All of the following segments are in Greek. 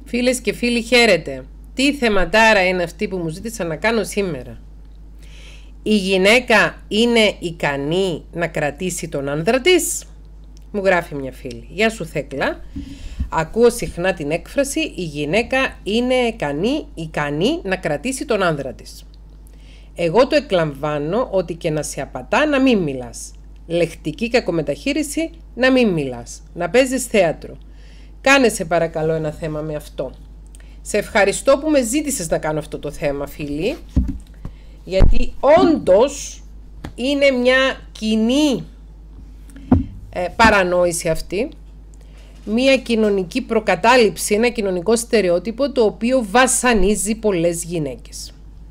Φίλες και φίλοι, χαίρετε. Τι θεματάρα είναι αυτή που μου ζήτησα να κάνω σήμερα. Η γυναίκα είναι ικανή να κρατήσει τον άνδρα της? Μου γράφει μια φίλη. Γεια σου Θέκλα. Ακούω συχνά την έκφραση η γυναίκα είναι ικανή να κρατήσει τον άνδρα της. Εγώ το εκλαμβάνω ότι και να σε απατά να μην μιλάς. Λεκτική κακομεταχείριση να μην μιλάς. Να παίζεις θέατρο. Κάνε σε παρακαλώ ένα θέμα με αυτό. Σε ευχαριστώ που με ζήτησες να κάνω αυτό το θέμα, φίλοι, γιατί όντως είναι μια κοινή παρανόηση αυτή, μια κοινωνική προκατάληψη, ένα κοινωνικό στερεότυπο το οποίο βασανίζει πολλές γυναίκες.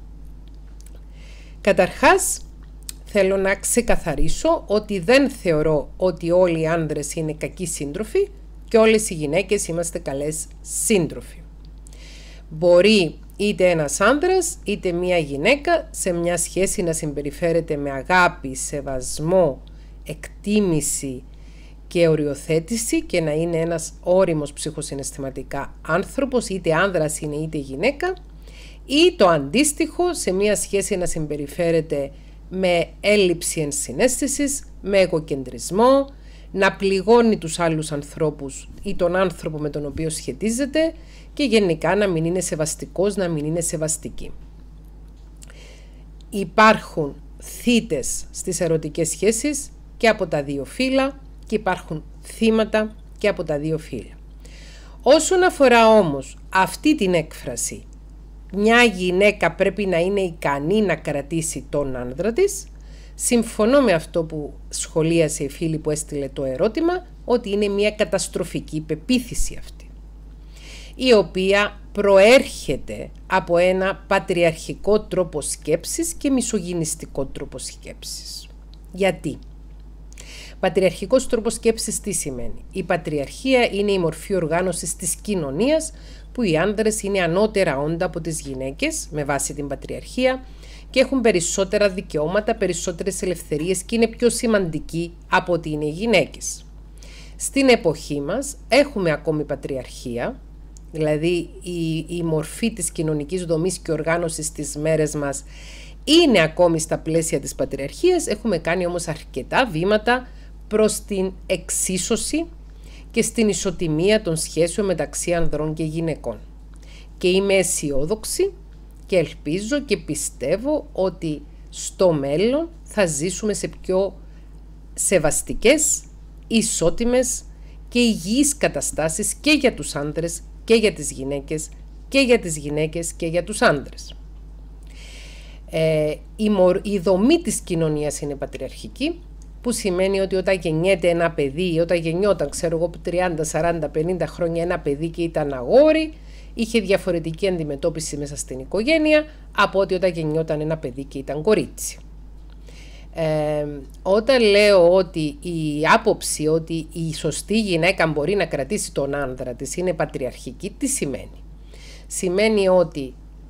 Καταρχάς, θέλω να ξεκαθαρίσω ότι δεν θεωρώ ότι όλοι οι άνδρες είναι κακοί σύντροφοι και όλες οι γυναίκες είμαστε καλές σύντροφοι. Μπορεί είτε ένας άνδρας είτε μια γυναίκα σε μια σχέση να συμπεριφέρεται με αγάπη, σεβασμό, εκτίμηση και οριοθέτηση και να είναι ένας ώριμος ψυχοσυναισθηματικά άνθρωπος, είτε άνδρας είναι είτε γυναίκα, ή το αντίστοιχο σε μια σχέση να συμπεριφέρεται με έλλειψη ενσυναίσθησης, με εγωκεντρισμό, να πληγώνει τους άλλους ανθρώπους ή τον άνθρωπο με τον οποίο σχετίζεται και γενικά να μην είναι σεβαστικός, να μην είναι σεβαστική. Υπάρχουν θύτες στις ερωτικές σχέσεις και από τα δύο φύλλα και υπάρχουν θύματα και από τα δύο φύλλα. Όσον αφορά όμως αυτή την έκφραση, μια γυναίκα πρέπει να είναι ικανή να κρατήσει τον άνδρα της, συμφωνώ με αυτό που σχολίασε η φίλη που έστειλε το ερώτημα, ότι είναι μια καταστροφική πεποίθηση αυτή, η οποία προέρχεται από ένα πατριαρχικό τρόπο σκέψης και μισογυνιστικό τρόπο σκέψης. Γιατί? Πατριαρχικός τρόπος σκέψης τι σημαίνει? Η πατριαρχία είναι η μορφή οργάνωσης της κοινωνίας που οι άνδρες είναι ανώτερα όντα από τις γυναίκες με βάση την πατριαρχία και έχουν περισσότερα δικαιώματα, περισσότερες ελευθερίες και είναι πιο σημαντικοί από ότι είναι οι γυναίκες. Στην εποχή μας έχουμε ακόμη πατριαρχία, δηλαδή η μορφή της κοινωνικής δομής και οργάνωσης στις μέρες μας είναι ακόμη στα πλαίσια της πατριαρχίας, έχουμε κάνει όμως αρκετά βήματα προς την εξίσωση και στην ισοτιμία των σχέσεων μεταξύ ανδρών και γυναικών. Και είμαι αισιόδοξη και ελπίζω και πιστεύω ότι στο μέλλον θα ζήσουμε σε πιο σεβαστικές, ισότιμες και υγιείς καταστάσεις και για τους άνδρες και για τις γυναίκες και για τις γυναίκες και για τους άνδρες. Η δομή της κοινωνίας είναι πατριαρχική, που σημαίνει ότι όταν γεννιέται ένα παιδί ή όταν γεννιόταν, ξέρω εγώ, 30, 40, 50 χρόνια ένα παιδί και ήταν αγόρι, είχε διαφορετική αντιμετώπιση μέσα στην οικογένεια από ότι όταν γεννιόταν ένα παιδί και ήταν κορίτσι. Όταν λέω ότι η άποψη ότι η σωστή γυναίκα μπορεί να κρατήσει τον άνδρα της είναι πατριαρχική, τι σημαίνει? Σημαίνει ότι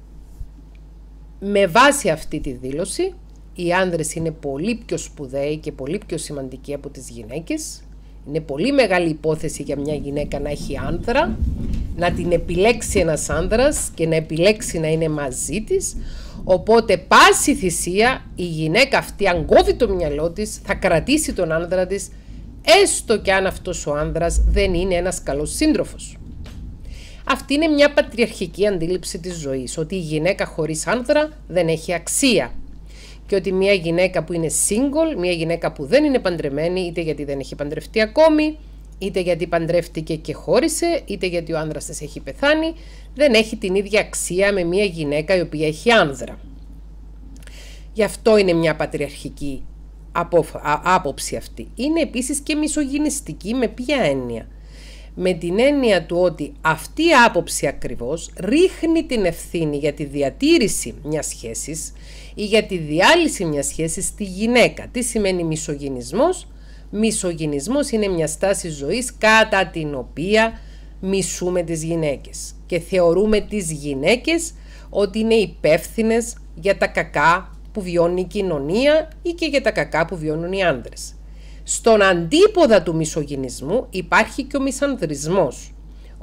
με βάση αυτή τη δήλωση οι άνδρες είναι πολύ πιο σπουδαίοι και πολύ πιο σημαντικοί από τις γυναίκες. Είναι πολύ μεγάλη υπόθεση για μια γυναίκα να έχει άνδρα, να την επιλέξει ένας άνδρας και να επιλέξει να είναι μαζί της. Οπότε πάση θυσία η γυναίκα αυτή, αν κόβει το μυαλό της, θα κρατήσει τον άνδρα της, έστω και αν αυτός ο άνδρας δεν είναι ένας καλός σύντροφος. Αυτή είναι μια πατριαρχική αντίληψη της ζωής, ότι η γυναίκα χωρίς άνδρα δεν έχει αξία. Και ότι μια γυναίκα που είναι single, μια γυναίκα που δεν είναι παντρεμένη, είτε γιατί δεν έχει παντρευτεί ακόμη, είτε γιατί παντρεύτηκε και χώρισε, είτε γιατί ο άνδρας της έχει πεθάνει, δεν έχει την ίδια αξία με μια γυναίκα η οποία έχει άνδρα. Γι' αυτό είναι μια πατριαρχική άποψη αυτή. Είναι επίσης και μισογυνιστική. Με ποια έννοια? Με την έννοια του ότι αυτή η άποψη ακριβώς ρίχνει την ευθύνη για τη διατήρηση μιας σχέσης ή για τη διάλυση μιας σχέσης στη γυναίκα. Τι σημαίνει μισογυνισμός? Μισογυνισμός είναι μια στάση ζωής κατά την οποία μισούμε τις γυναίκες και θεωρούμε τις γυναίκες ότι είναι υπεύθυνες για τα κακά που βιώνει η κοινωνία ή και για τα κακά που βιώνουν οι άνδρες. Στον αντίποδα του μισογυνισμού υπάρχει και ο μισανδρισμός,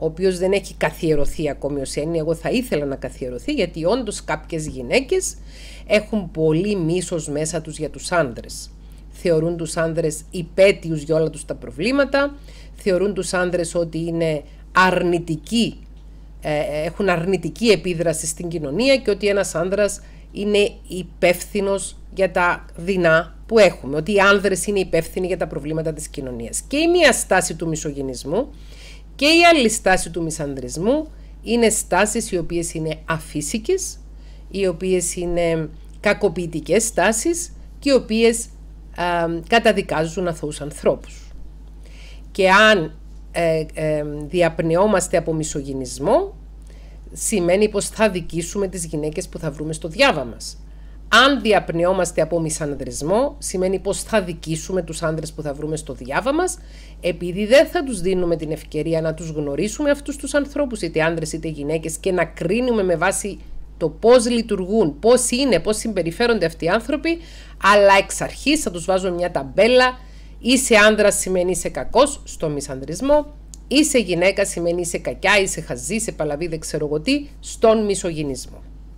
ο οποίος δεν έχει καθιερωθεί ακόμη ως έννοια. Εγώ θα ήθελα να καθιερωθεί, γιατί όντως κάποιες γυναίκες έχουν πολύ μίσος μέσα τους για τους άντρες. Θεωρούν τους άντρες υπέτειους για όλα τους τα προβλήματα, θεωρούν τους άντρες ότι είναι αρνητικοί, έχουν αρνητική επίδραση στην κοινωνία και ότι ένας άντρας είναι υπεύθυνος για τα δεινά που έχουμε, ότι οι άνδρες είναι υπεύθυνοι για τα προβλήματα της κοινωνίας. Και η μία στάση του μισογυνισμού και η άλλη στάση του μισανδρισμού είναι στάσεις οι οποίες είναι αφύσικες, οι οποίες είναι κακοποιητικές στάσεις και οι οποίες καταδικάζουν αθώους ανθρώπους. Και αν διαπνεόμαστε από μισογυνισμό, σημαίνει πως θα δικήσουμε τις γυναίκες που θα βρούμε στο διάβα μας. Αν διαπνεόμαστε από μισανδρισμό, σημαίνει πως θα δικήσουμε τους άντρες που θα βρούμε στο διάβα μας, επειδή δεν θα τους δίνουμε την ευκαιρία να τους γνωρίσουμε αυτούς τους ανθρώπους, είτε άντρες είτε γυναίκες, και να κρίνουμε με βάση το πώς λειτουργούν, πώς είναι, πώς συμπεριφέρονται αυτοί οι άνθρωποι, αλλά εξ αρχής θα τους βάζουμε μια ταμπέλα. Είσαι άντρας σημαίνει είσαι κακός στο μισανδρισμό, είσαι γυναίκα σημαίνει είσαι κακιά, είσαι χαζή, είσαι παλαβή, δεν ξέρω εγώ τι, στον μισογυνισμό.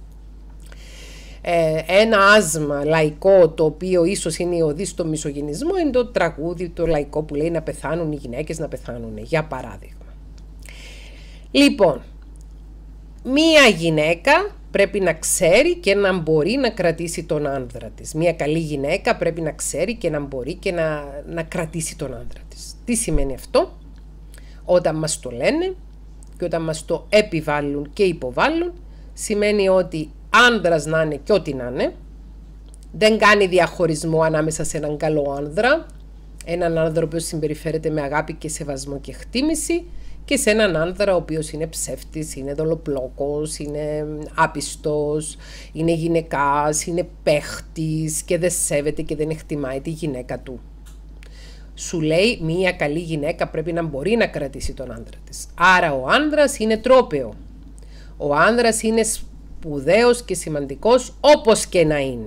Ένα άσμα λαϊκό, το οποίο ίσως είναι η οδή στο μισογυνισμό, είναι το τραγούδι το λαϊκό που λέει να πεθάνουν οι γυναίκες, να πεθάνουν, για παράδειγμα. Λοιπόν, μία γυναίκα πρέπει να ξέρει και να μπορεί να κρατήσει τον άνδρα της. Μία καλή γυναίκα πρέπει να ξέρει και να μπορεί και να κρατήσει τον άνδρα της. Τι σημαίνει αυτό? Όταν μας το λένε και όταν μας το επιβάλλουν και υποβάλλουν, σημαίνει ότι άνδρας να είναι και ό,τι να είναι, δεν κάνει διαχωρισμό ανάμεσα σε έναν καλό άνδρα, έναν άνδρα ο οποίος συμπεριφέρεται με αγάπη και σεβασμό και εκτίμηση, και σε έναν άνδρα ο οποίος είναι ψεύτης, είναι δολοπλόκος, είναι άπιστος, είναι γυναικάς, είναι παίχτης και δεν σέβεται και δεν εκτιμάει τη γυναίκα του. Σου λέει μία καλή γυναίκα πρέπει να μπορεί να κρατήσει τον άνδρα της. Άρα ο άνδρας είναι τρόπαιο. Ο άνδρας είναι σπουδαίος και σημαντικός όπως και να είναι.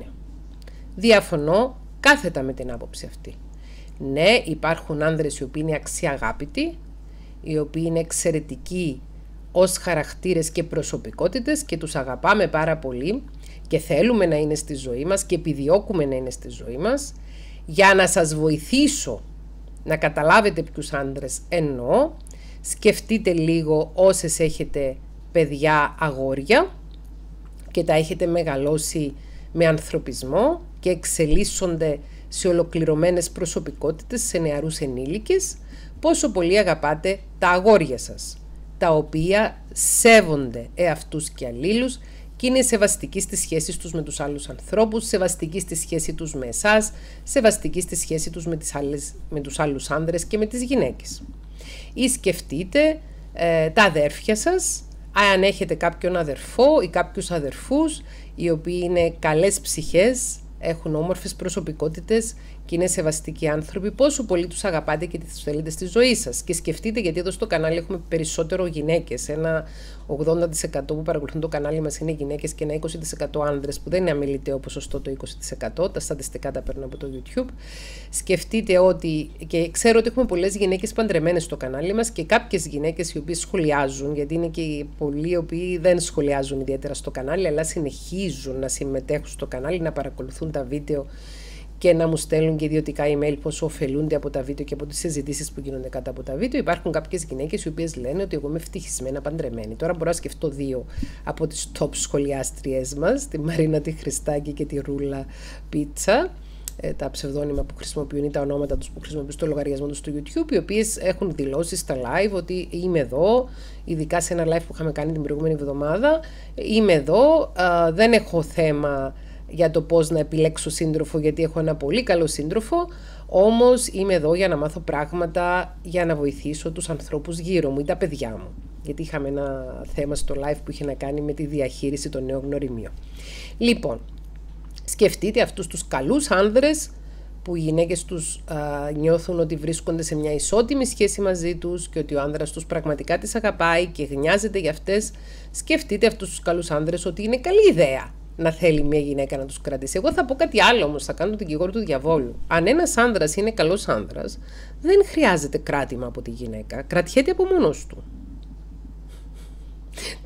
Διαφωνώ κάθετα με την άποψη αυτή. Ναι, υπάρχουν άνδρες οι οποίοι είναι αξιαγάπητοι, οι οποίοι είναι εξαιρετικοί ως χαρακτήρες και προσωπικότητες και τους αγαπάμε πάρα πολύ και θέλουμε να είναι στη ζωή μας και επιδιώκουμε να είναι στη ζωή μας. Για να σας βοηθήσω να καταλάβετε ποιους άντρες εννοώ, σκεφτείτε λίγο όσες έχετε παιδιά αγόρια και τα έχετε μεγαλώσει με ανθρωπισμό και εξελίσσονται σε ολοκληρωμένες προσωπικότητες, σε νεαρούς ενήλικες, πόσο πολύ αγαπάτε τα αγόρια σας, τα οποία σέβονται εαυτούς και αλλήλους και είναι σεβαστικοί στις σχέσεις τους με τους άλλους ανθρώπους, σεβαστικοί στη σχέση τους με εσάς, σεβαστικοί στη σχέση τους με τους άλλους άνδρες και με τις γυναίκες. Ή σκεφτείτε τα αδέρφια σας, αν έχετε κάποιον αδερφό ή κάποιους αδερφούς, οι οποίοι είναι καλές ψυχές, έχουν όμορφες προσωπικότητες και είναι σεβαστικοί άνθρωποι, πόσο πολύ τους αγαπάτε και τους θέλετε στη ζωή σας. Και σκεφτείτε, γιατί εδώ στο κανάλι έχουμε περισσότερο γυναίκες, ένα 80% που παρακολουθούν το κανάλι μας είναι γυναίκες και ένα 20% άνδρες, που δεν είναι αμεληταίο ποσοστό το 20%, τα στατιστικά τα παίρνω από το YouTube. Σκεφτείτε ότι, και ξέρω ότι έχουμε πολλές γυναίκες παντρεμένες στο κανάλι μας και κάποιες γυναίκες οι οποίες σχολιάζουν, γιατί είναι και πολλοί οι οποίοι δεν σχολιάζουν ιδιαίτερα στο κανάλι, αλλά συνεχίζουν να συμμετέχουν στο κανάλι, να παρακολουθούν τα βίντεο και να μου στέλνουν και ιδιωτικά email πόσο ωφελούνται από τα βίντεο και από τις συζητήσεις που γίνονται κάτω από τα βίντεο. Υπάρχουν κάποιες γυναίκες οι οποίες λένε ότι εγώ είμαι ευτυχισμένα παντρεμένη. Τώρα μπορώ να σκεφτώ δύο από τις top σχολιάστριές μας, τη Μαρίνα τη Χριστάκη και τη Ρούλα Πίτσα, τα ψευδόνυμα που χρησιμοποιούν ή τα ονόματα τους που χρησιμοποιούν στο λογαριασμό τους στο YouTube, οι οποίες έχουν δηλώσει στα live ότι είμαι εδώ, ειδικά σε ένα live που είχαμε κάνει την προηγούμενη εβδομάδα, είμαι εδώ, δεν έχω θέμα για το πώς να επιλέξω σύντροφο, γιατί έχω ένα πολύ καλό σύντροφο, όμως είμαι εδώ για να μάθω πράγματα, για να βοηθήσω τους ανθρώπους γύρω μου ή τα παιδιά μου. Γιατί είχαμε ένα θέμα στο live που είχε να κάνει με τη διαχείριση των νέων γνωριμίων. Λοιπόν, σκεφτείτε αυτούς τους καλούς άνδρες που οι γυναίκες τους νιώθουν ότι βρίσκονται σε μια ισότιμη σχέση μαζί τους και ότι ο άνδρας τους πραγματικά τις αγαπάει και γνιάζεται για αυτές. Σκεφτείτε αυτούς τους καλούς άνδρες ότι είναι καλή ιδέα να θέλει μια γυναίκα να τους κρατήσει. Εγώ θα πω κάτι άλλο όμως, θα κάνω τον δικηγόρο του διαβόλου. Αν ένας άνδρας είναι καλός άνδρας, δεν χρειάζεται κράτημα από τη γυναίκα. Κρατιέται από μόνος του.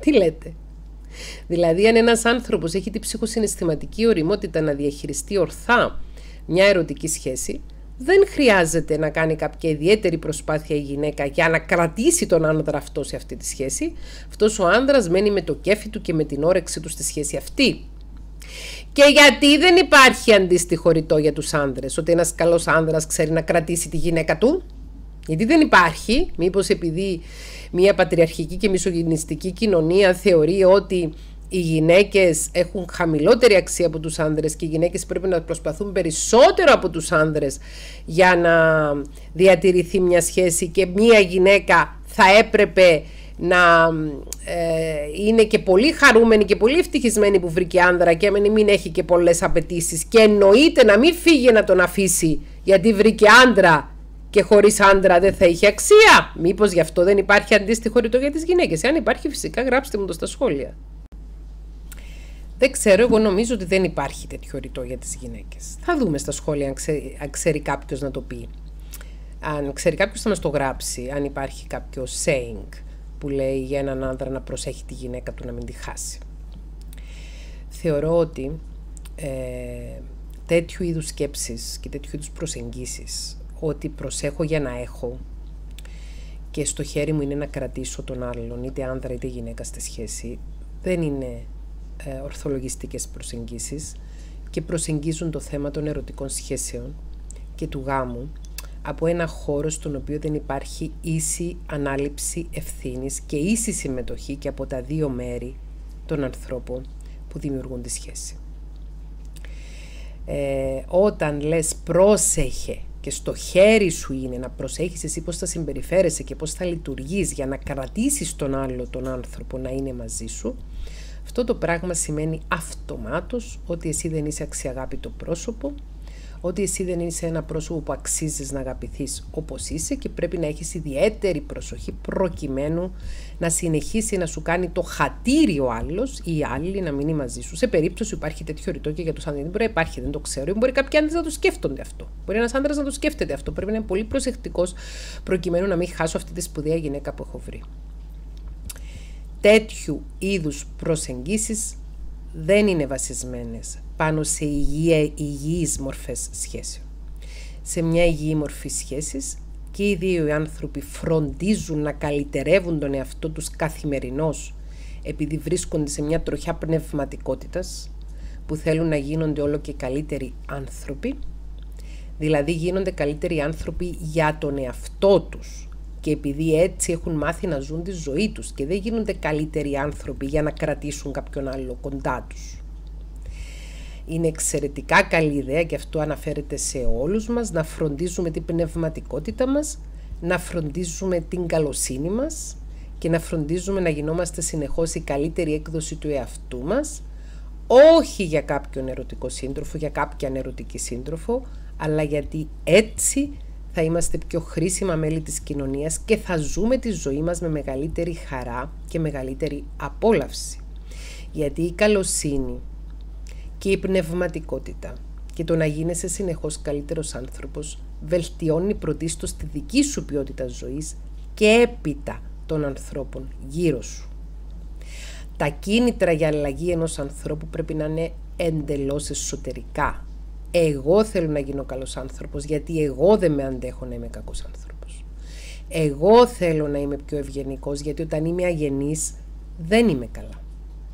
Τι λέτε? Δηλαδή, αν ένας άνθρωπος έχει τη ψυχοσυναισθηματική ωριμότητα να διαχειριστεί ορθά μια ερωτική σχέση, δεν χρειάζεται να κάνει κάποια ιδιαίτερη προσπάθεια η γυναίκα για να κρατήσει τον άνδρα αυτό σε αυτή τη σχέση. Αυτός ο άνδρας μένει με το κέφι του και με την όρεξη του στη σχέση αυτή. Και γιατί δεν υπάρχει αντίστοιχο ρητό για τους άνδρες, ότι ένας καλός άνδρας ξέρει να κρατήσει τη γυναίκα του? Γιατί δεν υπάρχει? Μήπως επειδή μια πατριαρχική και μισογυνιστική κοινωνία θεωρεί ότι οι γυναίκες έχουν χαμηλότερη αξία από τους άνδρες και οι γυναίκες πρέπει να προσπαθούν περισσότερο από τους άνδρες για να διατηρηθεί μια σχέση, και μια γυναίκα θα έπρεπε να είναι και πολύ χαρούμενη και πολύ ευτυχισμένη που βρήκε άνδρα και μην έχει και πολλές απαιτήσεις, και εννοείται να μην φύγει να τον αφήσει γιατί βρήκε άντρα και χωρίς άντρα δεν θα είχε αξία? Μήπως γι' αυτό δεν υπάρχει αντίστοιχο ρητό για τις γυναίκες? Αν υπάρχει, φυσικά γράψτε μου το στα σχόλια. Δεν ξέρω, εγώ νομίζω ότι δεν υπάρχει τέτοιο ρητό για τις γυναίκες. Θα δούμε στα σχόλια αν ξέρει κάποιος να το πει. Αν ξέρει κάποιος θα μας το γράψει, αν υπάρχει κάποιο saying που λέει για έναν άντρα να προσέχει τη γυναίκα του να μην τη χάσει. Θεωρώ ότι τέτοιου είδους σκέψεις και τέτοιου είδους προσεγγίσεις, ότι προσέχω για να έχω και στο χέρι μου είναι να κρατήσω τον άλλον, είτε άντρα είτε γυναίκα στη σχέση, δεν είναι ορθολογιστικές προσεγγίσεις και προσεγγίζουν το θέμα των ερωτικών σχέσεων και του γάμου από ένα χώρο στον οποίο δεν υπάρχει ίση ανάληψη ευθύνης και ίση συμμετοχή και από τα δύο μέρη των ανθρώπων που δημιουργούν τη σχέση. Όταν λες πρόσεχε και στο χέρι σου είναι να προσέχεις εσύ πώς θα συμπεριφέρεσαι και πώς θα λειτουργείς για να κρατήσεις τον άλλο τον άνθρωπο να είναι μαζί σου, αυτό το πράγμα σημαίνει αυτομάτως ότι εσύ δεν είσαι αξιαγάπητο πρόσωπο, ότι εσύ δεν είσαι ένα πρόσωπο που αξίζεις να αγαπηθείς όπως είσαι και πρέπει να έχεις ιδιαίτερη προσοχή προκειμένου να συνεχίσει να σου κάνει το χατήρι ο άλλος ή η άλλη να μείνει μαζί σου. Σε περίπτωση που υπάρχει τέτοιο ρητό και για τους άντρες, δεν μπορεί να υπάρχει, δεν το ξέρω, ή μπορεί κάποιοι άντρες να το σκέφτονται αυτό. Μπορεί ένας άντρας να το σκέφτεται αυτό. Πρέπει να είναι πολύ προσεκτικός προκειμένου να μην χάσω αυτή τη σπουδαία γυναίκα που έχω βρει. Τέτοιου είδους προσεγγίσεις δεν είναι βασισμένες πάνω σε υγιείς μορφές σχέσεων. Σε μια υγιή μορφή σχέσης και οι δύο οι άνθρωποι φροντίζουν να καλυτερεύουν τον εαυτό τους καθημερινώς επειδή βρίσκονται σε μια τροχιά πνευματικότητας που θέλουν να γίνονται όλο και καλύτεροι άνθρωποι, δηλαδή γίνονται καλύτεροι άνθρωποι για τον εαυτό τους και επειδή έτσι έχουν μάθει να ζουν τη ζωή τους και δεν γίνονται καλύτεροι άνθρωποι για να κρατήσουν κάποιον άλλο κοντά τους. Είναι εξαιρετικά καλή ιδέα και αυτό αναφέρεται σε όλους μας, να φροντίζουμε την πνευματικότητα μας, να φροντίζουμε την καλοσύνη μας και να φροντίζουμε να γινόμαστε συνεχώς η καλύτερη έκδοση του εαυτού μας, όχι για κάποιον ερωτικό σύντροφο, για κάποιαν ερωτική σύντροφο, αλλά γιατί έτσι θα είμαστε πιο χρήσιμα μέλη της κοινωνίας και θα ζούμε τη ζωή μας με μεγαλύτερη χαρά και μεγαλύτερη απόλαυση. Γιατί η καλοσύνη και η πνευματικότητα και το να γίνεσαι συνεχώς καλύτερος άνθρωπος βελτιώνει πρωτίστως τη δική σου ποιότητα ζωής και έπειτα των ανθρώπων γύρω σου. Τα κίνητρα για αλλαγή ενός ανθρώπου πρέπει να είναι εντελώς εσωτερικά. Εγώ θέλω να γίνω καλός άνθρωπος γιατί εγώ δεν με αντέχω να είμαι κακός άνθρωπος. Εγώ θέλω να είμαι πιο ευγενικός γιατί όταν είμαι αγενής δεν είμαι καλά.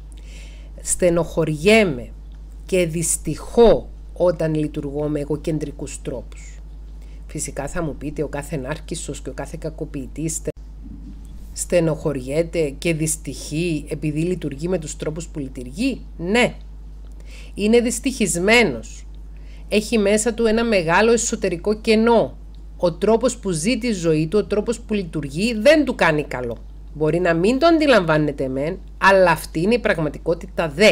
Στενοχωριέμαι και δυστυχώ όταν λειτουργώ με εγωκεντρικούς τρόπους. Φυσικά θα μου πείτε ο κάθε νάρκισσος και ο κάθε κακοποιητής στενοχωριέται και δυστυχεί επειδή λειτουργεί με τους τρόπους που λειτουργεί. Ναι, είναι δυστυχισμένος. Έχει μέσα του ένα μεγάλο εσωτερικό κενό. Ο τρόπος που ζει τη ζωή του, ο τρόπος που λειτουργεί δεν του κάνει καλό. Μπορεί να μην το αντιλαμβάνεται μεν, αλλά αυτή είναι η πραγματικότητα δε.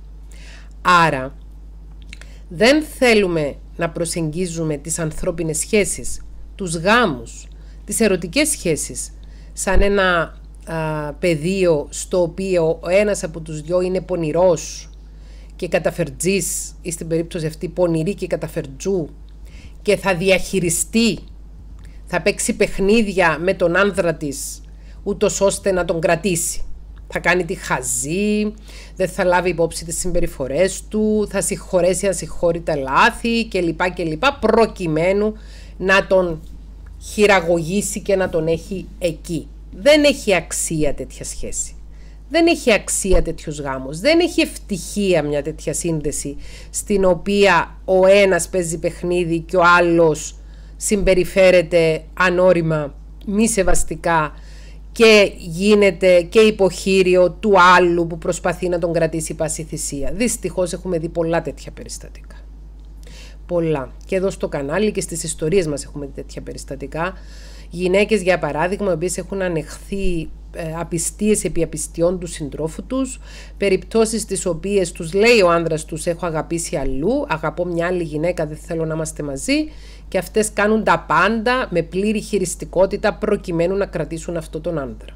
Άρα, δεν θέλουμε να προσεγγίζουμε τις ανθρώπινες σχέσεις, τους γάμους, τις ερωτικές σχέσεις, σαν ένα πεδίο στο οποίο ο ένας από τους δυο είναι πονηρός και καταφερτζής, ή στην περίπτωση αυτή πονηρή και καταφερτζού, και θα διαχειριστεί, θα παίξει παιχνίδια με τον άνδρα της, ούτως ώστε να τον κρατήσει. θα κάνει τη χαζή, δεν θα λάβει υπόψη τις συμπεριφορές του, θα συγχωρέσει ασυγχώρητα λάθη κλπ. Προκειμένου να τον χειραγωγήσει και να τον έχει εκεί. Δεν έχει αξία τέτοια σχέση. Δεν έχει αξία τέτοιος γάμος. Δεν έχει ευτυχία μια τέτοια σύνδεση στην οποία ο ένας παίζει παιχνίδι και ο άλλος συμπεριφέρεται ανώριμα, μη σεβαστικά και γίνεται και υποχείριο του άλλου που προσπαθεί να τον κρατήσει πάση θυσία. Δυστυχώς έχουμε δει πολλά τέτοια περιστατικά. Πολλά. Και εδώ στο κανάλι και στις ιστορίες μας έχουμε δει τέτοια περιστατικά. Γυναίκες, για παράδειγμα, οι οποίες έχουν ανεχθεί απιστίες επί απιστιών του συντρόφου τους, περιπτώσεις τις οποίες τους λέει ο άνδρας τους έχω αγαπήσει αλλού, αγαπώ μια άλλη γυναίκα, δεν θέλω να είμαστε μαζί, και αυτές κάνουν τα πάντα με πλήρη χειριστικότητα προκειμένου να κρατήσουν αυτόν τον άνδρα.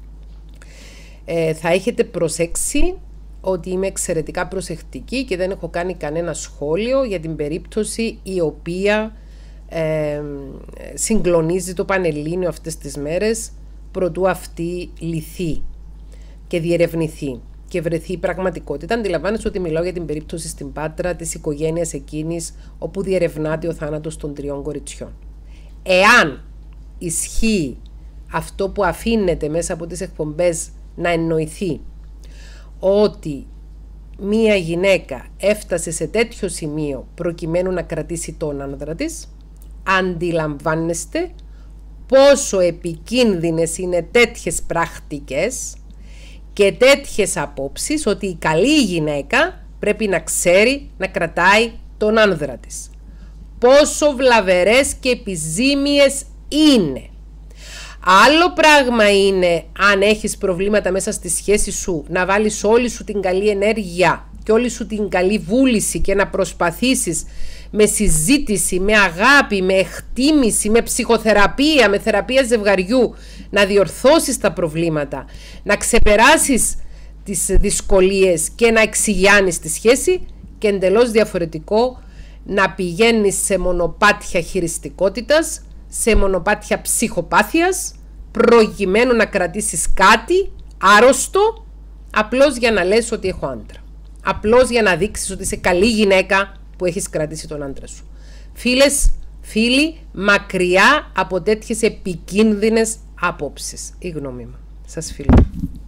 Θα έχετε προσέξει ότι είμαι εξαιρετικά προσεκτική και δεν έχω κάνει κανένα σχόλιο για την περίπτωση η οποία συγκλονίζει το Πανελλήνιο αυτές τις μέρες, προτού αυτή λυθεί και διερευνηθεί και βρεθεί η πραγματικότητα. Αντιλαμβάνεσαι ότι μιλάω για την περίπτωση στην Πάτρα της οικογένειας εκείνης όπου διερευνάται ο θάνατος των 3 κοριτσιών. Εάν ισχύει αυτό που αφήνεται μέσα από τις εκπομπές να εννοηθεί, ότι μία γυναίκα έφτασε σε τέτοιο σημείο προκειμένου να κρατήσει τον άνδρα της, αντιλαμβάνεστε πόσο επικίνδυνες είναι τέτοιες πρακτικές και τέτοιες απόψεις, ότι η καλή γυναίκα πρέπει να ξέρει να κρατάει τον άνδρα της. Πόσο βλαβερές και επιζήμιες είναι. Άλλο πράγμα είναι αν έχεις προβλήματα μέσα στη σχέση σου να βάλεις όλη σου την καλή ενέργεια και όλη σου την καλή βούληση και να προσπαθήσεις με συζήτηση, με αγάπη, με εκτίμηση, με ψυχοθεραπεία, με θεραπεία ζευγαριού να διορθώσεις τα προβλήματα, να ξεπεράσεις τις δυσκολίες και να εξηγιάνεις τη σχέση, και εντελώς διαφορετικό να πηγαίνεις σε μονοπάτια χειριστικότητας, σε μονοπάτια ψυχοπάθειας, προκειμένου να κρατήσεις κάτι άρρωστο, απλώς για να λες ότι έχω άντρα. Απλώς για να δείξεις ότι είσαι καλή γυναίκα που έχεις κρατήσει τον άντρα σου. Φίλες, φίλοι, μακριά από τέτοιες επικίνδυνες απόψεις. Η γνώμη μου. Σας φιλώ.